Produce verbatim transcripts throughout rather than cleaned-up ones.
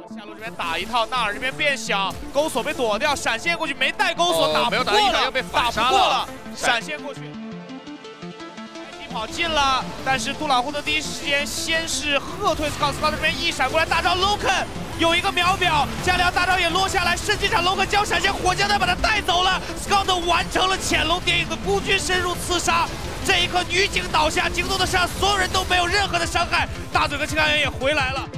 下路这边打一套，纳尔这边变小，钩索被躲掉，闪现过去没带钩索， 哦、 打不过了， 又被反杀了，了闪现过去。 跑近了，但是杜朗护的第一时间先是喝退 Scout，Scout 这边一闪过来，大招 Loken 有一个秒表，加里奥大招也落下来，圣机场 Loken 将闪现火箭弹把他带走了 ，Scout 完成了潜龙谍影的孤军深入刺杀。这一刻女警倒下，京东的身上所有人都没有任何的伤害，大嘴跟青干员也回来了。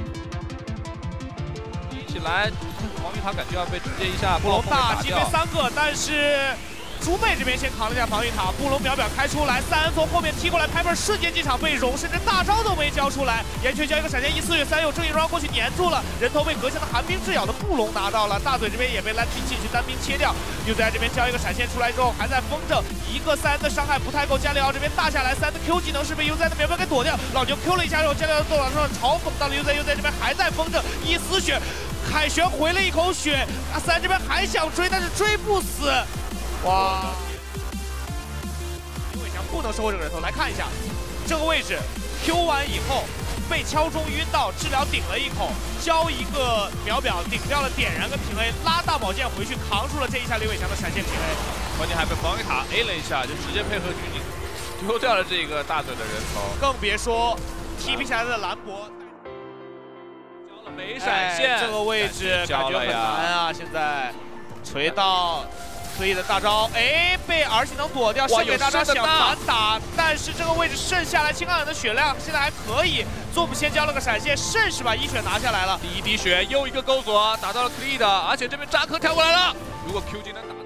一起来，黄玉塔感觉要被直接一下布隆大击飞三个，但是。 猪妹这边先扛了一下防御塔，布隆秒表开出来，三恩从后面踢过来 ，Piper 瞬间进场被容，甚至大招都没交出来。岩泉交一个闪现，一四月三有正义装过去粘住了，人头被隔下的寒冰炙咬的布隆拿到了，大嘴这边也被蓝踢进去单兵切掉。又在这边交一个闪现出来之后，还在风筝，一个三恩的伤害不太够，加里奥这边大下来，三恩的 Q 技能是被 U 在的秒表给躲掉，老牛 Q 了一下之后，加里奥斗场上嘲讽到了 U 在 U 在这边还在风筝，一丝血，凯旋回了一口血，阿三这边还想追，但是追不死，哇！ 不能收获这个人头，来看一下这个位置 ，Q 完以后被敲中晕到，治疗顶了一口，交一个秒表顶掉了点燃跟平 A， 拉大宝剑回去扛住了这一下李伟强的闪现平 A， 关键还被防御塔 A 了一下，就直接配合狙击丢掉了这个大嘴的人头， 更别说 T P 下来的兰博交了没闪现， 哎、这个位置感觉很难啊，现在锤到。 可以的大招，哎，被 R 技能躲掉，剩给大招想反打，但是这个位置剩下来青钢眼的血量现在还可以。Zoom 先交了个闪现，甚是把一血拿下来了。 第一滴血，又一个钩索打到了 Cleed， 而且这边扎克跳过来了。如果 Q 技能打。